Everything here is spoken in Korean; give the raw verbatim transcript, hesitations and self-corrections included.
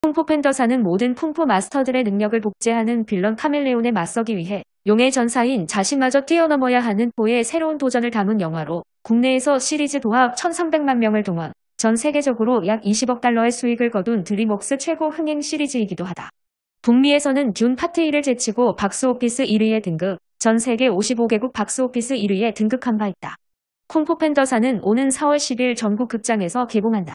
쿵푸 팬더사는 모든 쿵푸 마스터들의 능력을 복제하는 빌런 카멜레온에 맞서기 위해 용의 전사인 자신마저 뛰어넘어야 하는 포의 새로운 도전을 담은 영화로 국내에서 시리즈 도합 천삼백만 명을 동원, 전 세계적으로 약 이십억 달러의 수익을 거둔 드림웍스 최고 흥행 시리즈이기도 하다. 북미에서는 듄 파트 일을 제치고 박스오피스 일 위에 등극, 전 세계 오십오 개국 박스오피스 일 위에 등극한 바 있다. 쿵푸 팬더사는 오는 사월 십일 전국 극장에서 개봉한다.